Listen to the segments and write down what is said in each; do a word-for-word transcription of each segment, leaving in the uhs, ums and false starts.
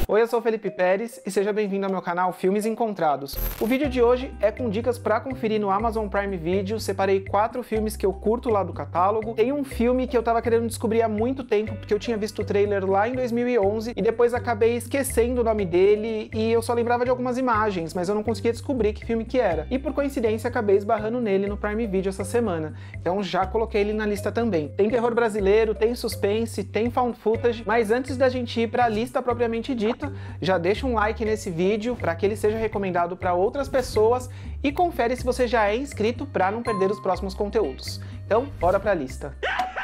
Oi, eu sou o Felipe Pérez e seja bem-vindo ao meu canal Filmes Encontrados. O vídeo de hoje é com dicas para conferir no Amazon Prime Video. Separei quatro filmes que eu curto lá do catálogo. Tem um filme que eu tava querendo descobrir há muito tempo, porque eu tinha visto o trailer lá em dois mil e onze e depois acabei esquecendo o nome dele e eu só lembrava de algumas imagens, mas eu não conseguia descobrir que filme que era. E por coincidência acabei esbarrando nele no Prime Video essa semana, então já coloquei ele na lista também. Tem terror brasileiro, tem suspense, tem found footage, mas antes da gente ir para a lista propriamente dita, já deixa um like nesse vídeo para que ele seja recomendado para outras pessoas e confere se você já é inscrito para não perder os próximos conteúdos. Então, bora para a lista.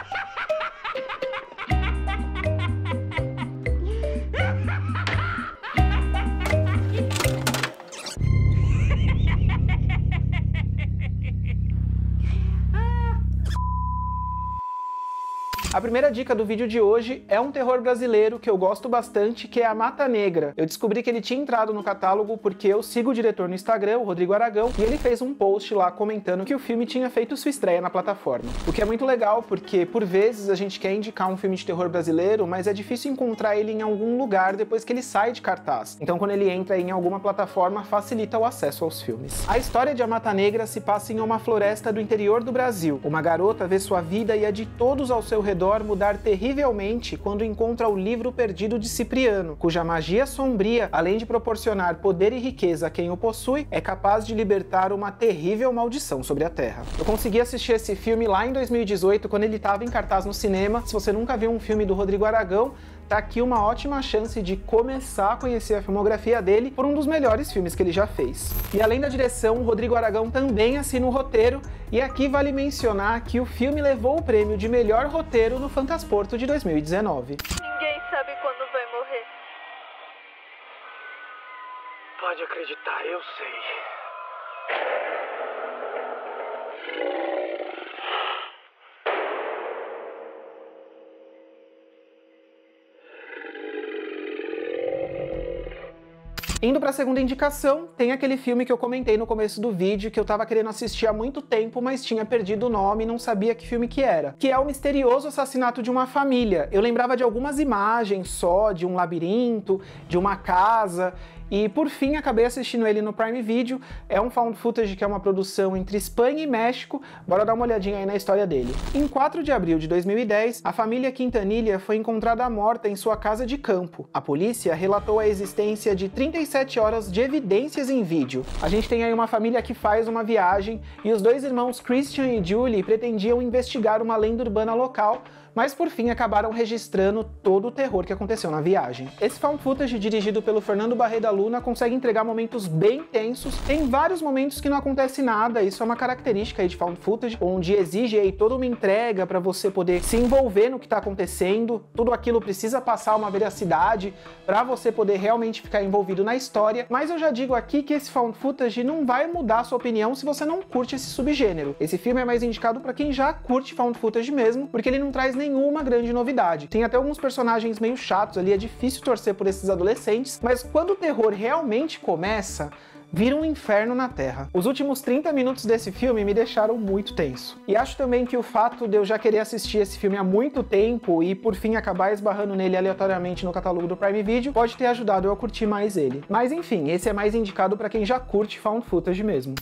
A primeira dica do vídeo de hoje é um terror brasileiro que eu gosto bastante, que é A Mata Negra. Eu descobri que ele tinha entrado no catálogo porque eu sigo o diretor no Instagram, o Rodrigo Aragão, e ele fez um post lá comentando que o filme tinha feito sua estreia na plataforma. O que é muito legal porque, por vezes, a gente quer indicar um filme de terror brasileiro, mas é difícil encontrar ele em algum lugar depois que ele sai de cartaz. Então, quando ele entra em alguma plataforma, facilita o acesso aos filmes. A história de A Mata Negra se passa em uma floresta do interior do Brasil. Uma garota vê sua vida e a de todos ao seu redor mudar terrivelmente quando encontra o livro perdido de Cipriano, cuja magia sombria, além de proporcionar poder e riqueza a quem o possui, é capaz de libertar uma terrível maldição sobre a Terra. Eu consegui assistir esse filme lá em dois mil e dezoito, quando ele estava em cartaz no cinema. Se você nunca viu um filme do Rodrigo Aragão, tá aqui uma ótima chance de começar a conhecer a filmografia dele por um dos melhores filmes que ele já fez. E além da direção, o Rodrigo Aragão também assina o roteiro, e aqui vale mencionar que o filme levou o prêmio de melhor roteiro no Fantasporto de dois mil e dezenove. Ninguém sabe quando vai morrer. Pode acreditar, eu sei. Indo para a segunda indicação, tem aquele filme que eu comentei no começo do vídeo, que eu tava querendo assistir há muito tempo, mas tinha perdido o nome e não sabia que filme que era. Que é O Misterioso Assassinato de uma Família. Eu lembrava de algumas imagens só, de um labirinto, de uma casa, e por fim acabei assistindo ele no Prime Video. É um found footage que é uma produção entre Espanha e México. Bora dar uma olhadinha aí na história dele. Em quatro de abril de dois mil e dez, a família Quintanilha foi encontrada morta em sua casa de campo. A polícia relatou a existência de trinta e sete horas de evidências em vídeo. A gente tem aí uma família que faz uma viagem e os dois irmãos Christian e Julie pretendiam investigar uma lenda urbana local, mas por fim acabaram registrando todo o terror que aconteceu na viagem. Esse found footage, dirigido pelo Fernando Barreda Luna, consegue entregar momentos bem tensos. Tem vários momentos que não acontece nada, isso é uma característica aí de found footage, onde exige aí toda uma entrega para você poder se envolver no que está acontecendo. Tudo aquilo precisa passar uma veracidade para você poder realmente ficar envolvido na história, mas eu já digo aqui que esse found footage não vai mudar a sua opinião se você não curte esse subgênero. Esse filme é mais indicado para quem já curte found footage mesmo, porque ele não traz nenhuma grande novidade. Tem até alguns personagens meio chatos ali, é difícil torcer por esses adolescentes, mas quando o terror realmente começa, vira um inferno na Terra. Os últimos trinta minutos desse filme me deixaram muito tenso. E acho também que o fato de eu já querer assistir esse filme há muito tempo e por fim acabar esbarrando nele aleatoriamente no catálogo do Prime Video pode ter ajudado eu a curtir mais ele. Mas enfim, esse é mais indicado para quem já curte found footage mesmo.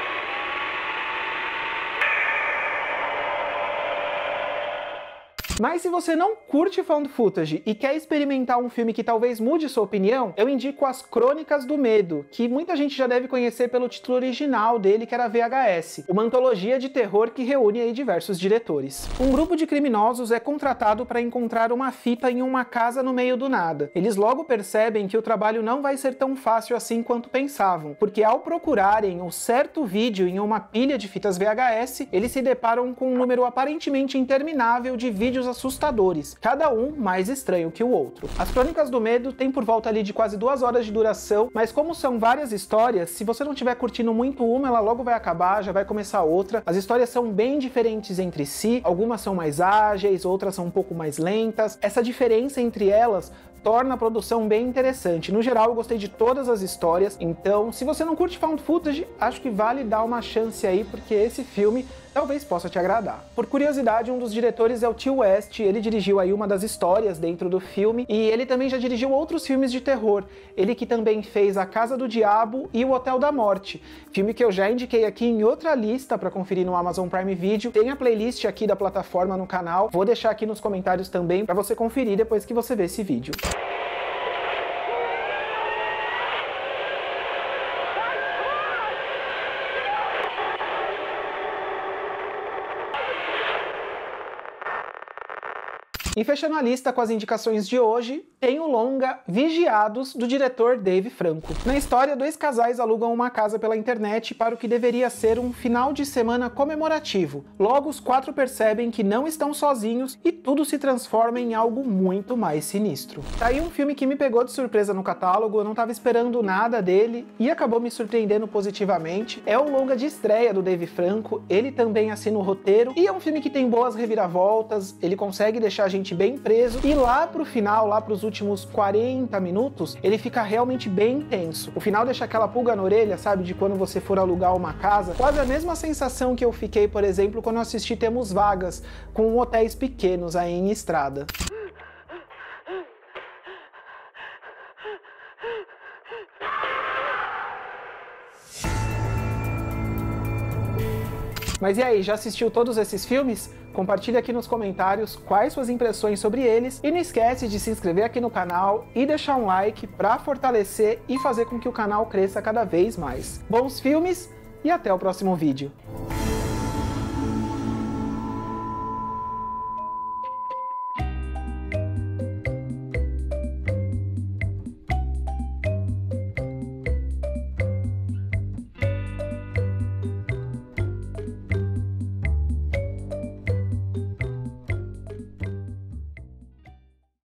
Mas se você não curte found footage e quer experimentar um filme que talvez mude sua opinião, eu indico As Crônicas do Medo, que muita gente já deve conhecer pelo título original dele, que era V H S, uma antologia de terror que reúne aí diversos diretores. Um grupo de criminosos é contratado para encontrar uma fita em uma casa no meio do nada. Eles logo percebem que o trabalho não vai ser tão fácil assim quanto pensavam, porque ao procurarem um certo vídeo em uma pilha de fitas V H S, eles se deparam com um número aparentemente interminável de vídeos assustadores, cada um mais estranho que o outro. As Crônicas do Medo tem por volta ali de quase duas horas de duração, mas como são várias histórias, se você não estiver curtindo muito uma, ela logo vai acabar, já vai começar outra. As histórias são bem diferentes entre si, algumas são mais ágeis, outras são um pouco mais lentas. Essa diferença entre elas torna a produção bem interessante. No geral, eu gostei de todas as histórias, então se você não curte found footage, acho que vale dar uma chance aí, porque esse filme talvez possa te agradar. Por curiosidade, um dos diretores é o Till West, ele dirigiu aí uma das histórias dentro do filme, e ele também já dirigiu outros filmes de terror. Ele que também fez A Casa do Diabo e O Hotel da Morte, filme que eu já indiquei aqui em outra lista para conferir no Amazon Prime Video. Tem a playlist aqui da plataforma no canal, vou deixar aqui nos comentários também para você conferir depois que você ver esse vídeo. E fechando a lista com as indicações de hoje, tem o longa Vigiados, do diretor Dave Franco. Na história, dois casais alugam uma casa pela internet para o que deveria ser um final de semana comemorativo. Logo, os quatro percebem que não estão sozinhos e tudo se transforma em algo muito mais sinistro. Tá aí um filme que me pegou de surpresa no catálogo, eu não estava esperando nada dele e acabou me surpreendendo positivamente. É o longa de estreia do Dave Franco, ele também assina o roteiro e é um filme que tem boas reviravoltas, ele consegue deixar a gente bem preso, e lá pro final, lá pros últimos quarenta minutos, ele fica realmente bem intenso. O final deixa aquela pulga na orelha, sabe, de quando você for alugar uma casa, quase a mesma sensação que eu fiquei, por exemplo, quando eu assisti Temos Vagas, com hotéis pequenos aí em estrada. Mas e aí, já assistiu todos esses filmes? Compartilha aqui nos comentários quais suas impressões sobre eles e não esquece de se inscrever aqui no canal e deixar um like para fortalecer e fazer com que o canal cresça cada vez mais. Bons filmes e até o próximo vídeo!